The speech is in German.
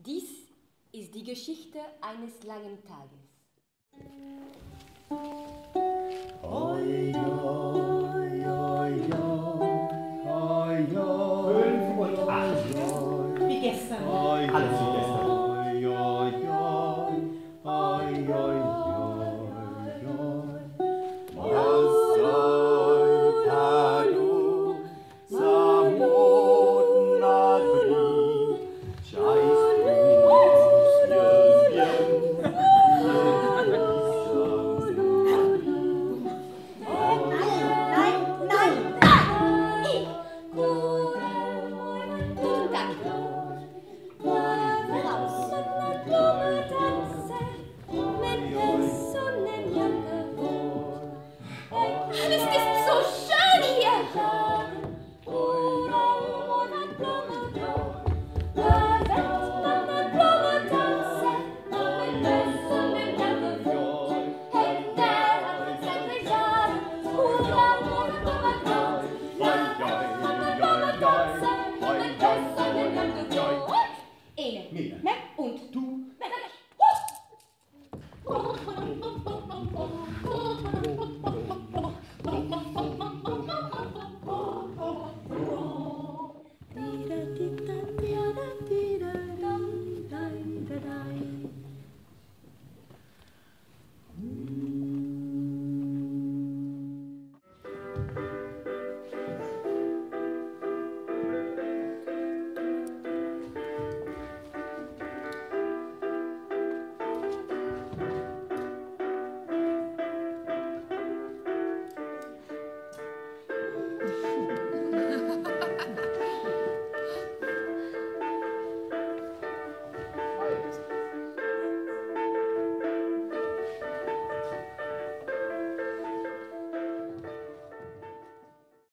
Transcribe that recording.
Dies ist die Geschichte eines langen Tages. Oi, oi, oi, oi, oi, 5 und 8. Wie gestern. Alles wie gestern. oi, oi, oi, oi, oi, Ene.